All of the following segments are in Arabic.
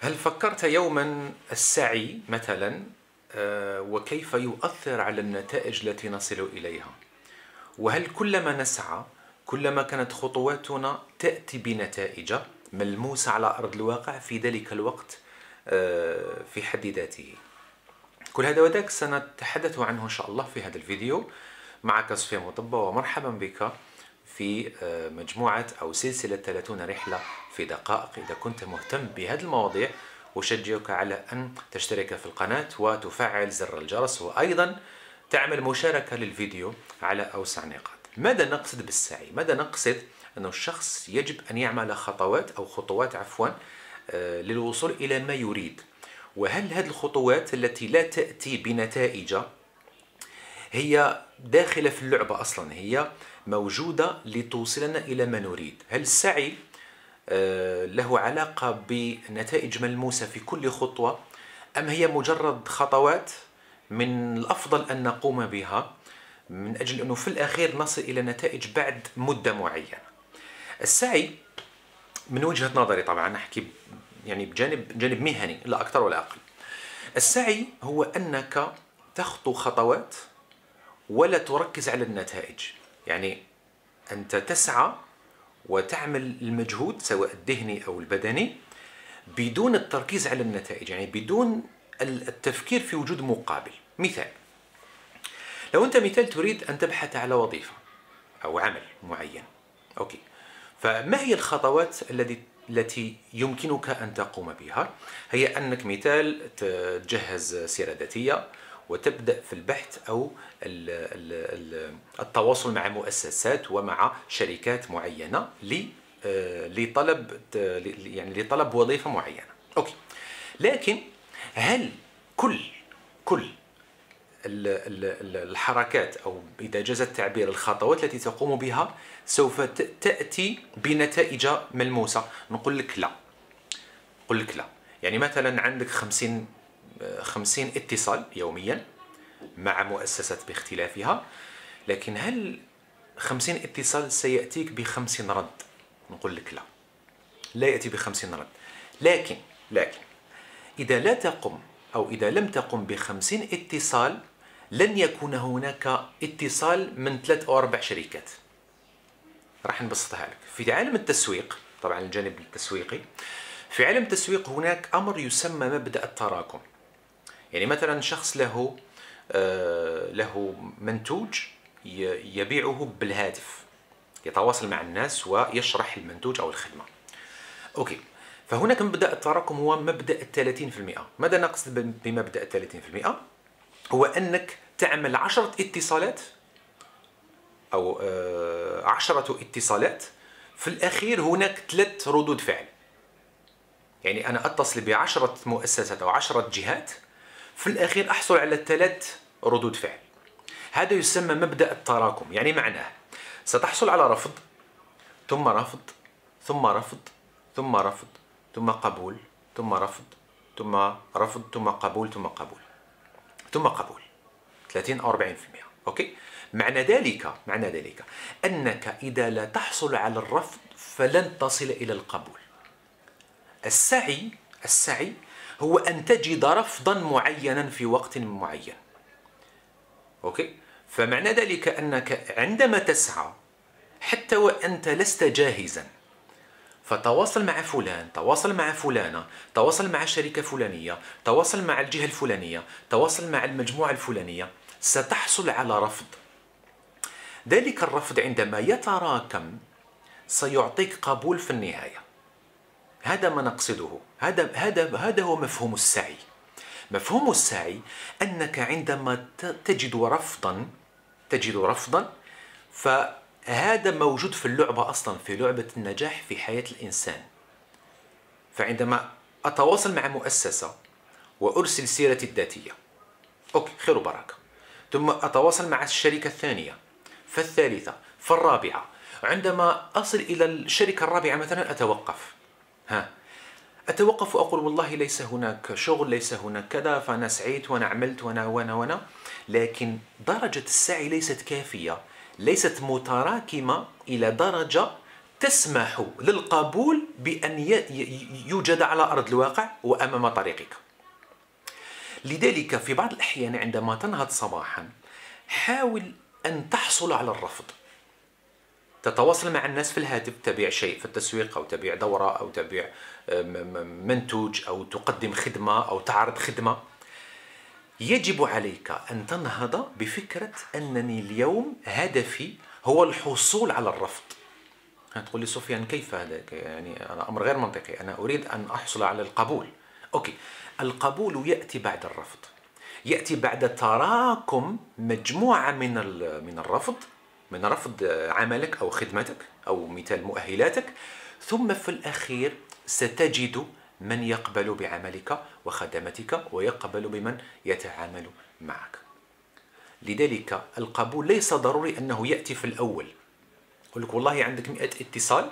هل فكرت يوما السعي مثلا وكيف يؤثر على النتائج التي نصل إليها؟ وهل كلما نسعى كلما كانت خطواتنا تأتي بنتائج ملموسة على أرض الواقع في ذلك الوقت في حد ذاته؟ كل هذا وذاك سنتحدث عنه إن شاء الله في هذا الفيديو. معك صفية مطبة ومرحبا بك في مجموعة أو سلسلة 30 رحلة في دقائق. إذا كنت مهتم بهذه المواضيع أشجعك على أن تشترك في القناة وتفعل زر الجرس، وأيضا تعمل مشاركة للفيديو على أوسع نقاط. ماذا نقصد بالسعي؟ ماذا نقصد؟ أن الشخص يجب أن يعمل خطوات للوصول إلى ما يريد. وهل هذه الخطوات التي لا تأتي بنتائج هي داخلة في اللعبة أصلا، هي موجودة لتوصلنا إلى ما نريد؟ هل السعي له علاقة بنتائج ملموسة في كل خطوة، أم هي مجرد خطوات من الأفضل أن نقوم بها من أجل أنه في الأخير نصل إلى نتائج بعد مدة معينة؟ السعي من وجهة نظري، طبعا أحكي يعني بجانب مهني لا أكثر ولا أقل، السعي هو أنك تخطو خطوات ولا تركز على النتائج. يعني أنت تسعى وتعمل المجهود سواء الذهني أو البدني بدون التركيز على النتائج، يعني بدون التفكير في وجود مقابل. مثال، لو أنت تريد أن تبحث على وظيفة أو عمل معين، أوكي، فما هي الخطوات التي يمكنك أن تقوم بها؟ هي أنك تجهز سيرة ذاتية وتبدأ في البحث أو التواصل مع مؤسسات ومع شركات معينة لطلب وظيفة معينة. أوكي، لكن هل كل الحركات أو إذا جاز التعبير الخطوات التي تقوم بها سوف تأتي بنتائج ملموسة؟ نقول لك لا. يعني مثلا عندك 50 اتصال يوميا مع مؤسسات باختلافها، لكن هل 50 اتصال سيأتيك ب50 رد؟ نقول لك لا يأتي ب50 رد. لكن إذا لا تقم أو إذا لم تقم ب50 اتصال لن يكون هناك اتصال من 3 أو 4 شركات. راح نبسطها لك. في عالم التسويق، طبعا الجانب التسويقي، في عالم التسويق هناك أمر يسمى مبدأ التراكم. يعني مثلا شخص له منتوج يبيعه بالهاتف، يتواصل مع الناس ويشرح المنتوج أو الخدمة. أوكي، فهناك مبدأ التراكم هو مبدأ 30%. ماذا نقصد بمبدأ 30%؟ هو أنك تعمل 10 اتصالات أو 10 اتصالات، في الأخير هناك 3 ردود فعل. يعني أنا أتصل ب10 مؤسسات أو 10 جهات، في الأخير أحصل على 3 ردود فعل. هذا يسمى مبدأ التراكم. يعني معناه ستحصل على رفض ثم رفض ثم رفض ثم رفض ثم قبول ثم رفض ثم رفض ثم قبول ثم قبول ثم قبول، 30 أو 40%. أوكي، معنى ذلك أنك إذا لا تحصل على الرفض فلن تصل إلى القبول. السعي هو أن تجد رفضا معينا في وقت معين. أوكي، فمعنى ذلك أنك عندما تسعى حتى وأنت لست جاهزا، فتواصل مع فلان، تواصل مع فلانة، تواصل مع الشركة الفلانية، تواصل مع الجهة الفلانية، تواصل مع المجموعة الفلانية، ستحصل على رفض. ذلك الرفض عندما يتراكم سيعطيك قبول في النهاية. هذا ما نقصده، هذا هو مفهوم السعي. مفهوم السعي أنك عندما تجد رفضا فهذا موجود في اللعبة أصلا، في لعبة النجاح في حياة الإنسان. فعندما أتواصل مع مؤسسة وأرسل سيرتي الذاتية، أوكي، خير وبركة، ثم أتواصل مع الشركة الثانية فالثالثة فالرابعة، عندما أصل إلى الشركة الرابعة مثلا أتوقف وأقول والله ليس هناك شغل، ليس هناك كذا، فأنا سعيت وأنا عملت وأنا لكن درجة السعي ليست كافية، ليست متراكمة إلى درجة تسمح للقبول بأن يوجد على أرض الواقع وأمام طريقك. لذلك في بعض الأحيان عندما تنهض صباحا حاول أن تحصل على الرفض. تتواصل مع الناس في الهاتف، تبيع شيء في التسويق أو تبيع دورة أو تبيع منتوج أو تقدم خدمة أو تعرض خدمة. يجب عليك أن تنهض بفكرة أنني اليوم هدفي هو الحصول على الرفض. تقول لي سفيان كيف هذا؟ يعني أنا أمر غير منطقي، أنا أريد أن أحصل على القبول. أوكي، القبول يأتي بعد الرفض، يأتي بعد تراكم مجموعة من الرفض، من رفض عملك أو خدمتك أو مثال مؤهلاتك، ثم في الأخير ستجد من يقبل بعملك وخدمتك ويقبل بمن يتعامل معك. لذلك القبول ليس ضروري أنه يأتي في الأول. يقول لك والله عندك 100 اتصال،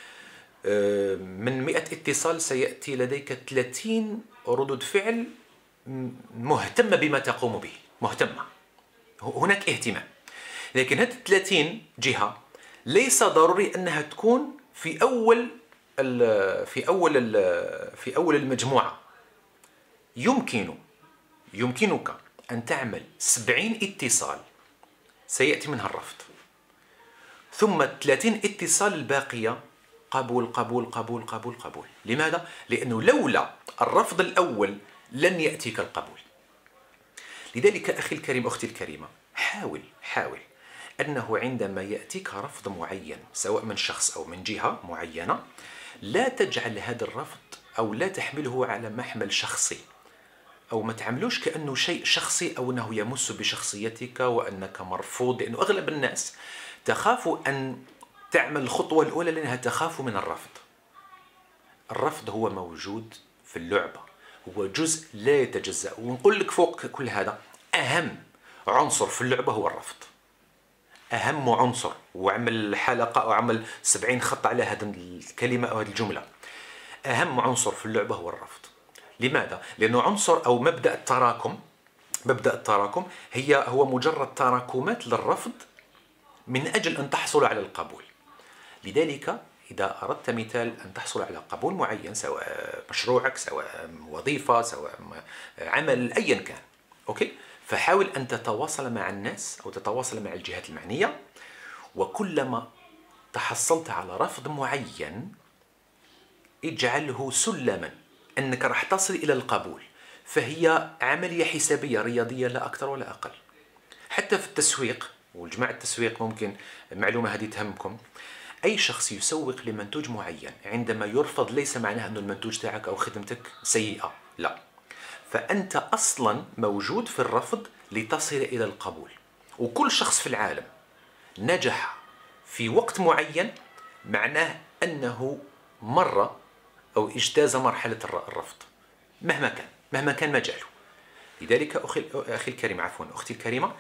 من 100 اتصال سيأتي لديك 30 ردود فعل مهتمة بما تقوم به، مهتمة، هناك اهتمام. لكن هذه 30 جهة ليس ضروري أنها تكون في أول المجموعة. يمكنك أن تعمل 70 اتصال سيأتي منها الرفض، ثم 30 اتصال الباقية قبول قبول قبول قبول قبول. لماذا؟ لأنه لولا الرفض الأول لن يأتيك القبول. لذلك أخي الكريم، أختي الكريمة، حاول أنه عندما يأتيك رفض معين سواء من شخص أو من جهة معينة، لا تجعل هذا الرفض أو لا تحمله على محمل شخصي، أو ما تعملوش كأنه شيء شخصي أو أنه يمس بشخصيتك وأنك مرفوض. لأنه أغلب الناس تخاف أن تعمل الخطوة الأولى لأنها تخاف من الرفض. الرفض هو موجود في اللعبة، هو جزء لا يتجزأ. ونقول لك فوق كل هذا، أهم عنصر في اللعبة هو الرفض. أهم عنصر، وعمل حلقة أو عمل 70 خط على هذه الكلمة أو هذه الجملة. أهم عنصر في اللعبة هو الرفض. لماذا؟ لأنه عنصر أو مبدأ التراكم هو مجرد تراكمات للرفض من أجل أن تحصل على القبول. لذلك إذا أردت مثال أن تحصل على قبول معين، سواء مشروعك، سواء وظيفة، سواء عمل، أيا كان، أوكي، فحاول أن تتواصل مع الناس أو تتواصل مع الجهات المعنية، وكلما تحصلت على رفض معين اجعله سلما أنك راح تصل إلى القبول. فهي عملية حسابية رياضية لا أكثر ولا أقل. حتى في التسويق، والجماعة التسويق ممكن المعلومة هذه تهمكم، أي شخص يسوق لمنتوج معين عندما يرفض ليس معناه أن المنتوج تاعك أو خدمتك سيئة، لا، فأنت أصلا موجود في الرفض لتصل إلى القبول. وكل شخص في العالم نجح في وقت معين معناه أنه مر أو اجتاز مرحلة الرفض مهما كان مجاله. لذلك أخي الكريم، أختي الكريمة،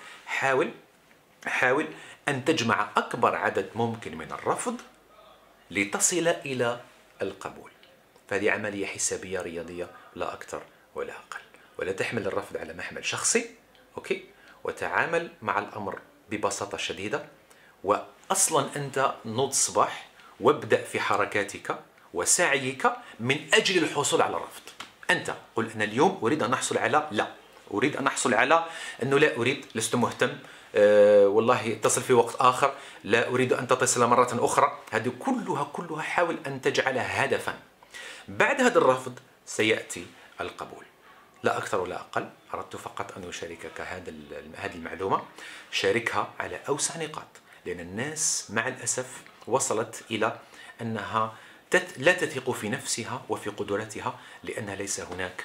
حاول أن تجمع أكبر عدد ممكن من الرفض لتصل إلى القبول. فهذه عملية حسابية رياضية لا أكثر ولا أقل. ولا تحمل الرفض على محمل شخصي، أوكي، وتعامل مع الأمر ببساطة شديدة. وأصلا أنت نض صباح وابدأ في حركاتك وسعيك من أجل الحصول على الرفض. أنت قل أنا اليوم أريد أن أحصل على لا، أريد أن أحصل على أنه لا أريد، لست مهتم، والله اتصل في وقت آخر، لا أريد أن تتصل مرة أخرى. هذه كلها حاول أن تجعلها هدفا. بعد هذا الرفض سيأتي القبول، لا أكثر ولا أقل. أردت فقط أن أشاركك هذه المعلومة. شاركها على أوسع نقاط، لأن الناس مع الأسف وصلت إلى أنها لا تثق في نفسها وفي قدراتها، لأن ليس هناك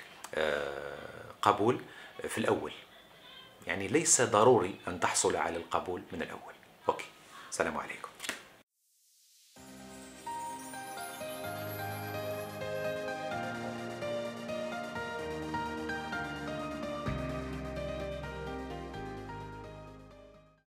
قبول في الأول. يعني ليس ضروري أن تحصل على القبول من الأول. أوكي، السلام عليكم.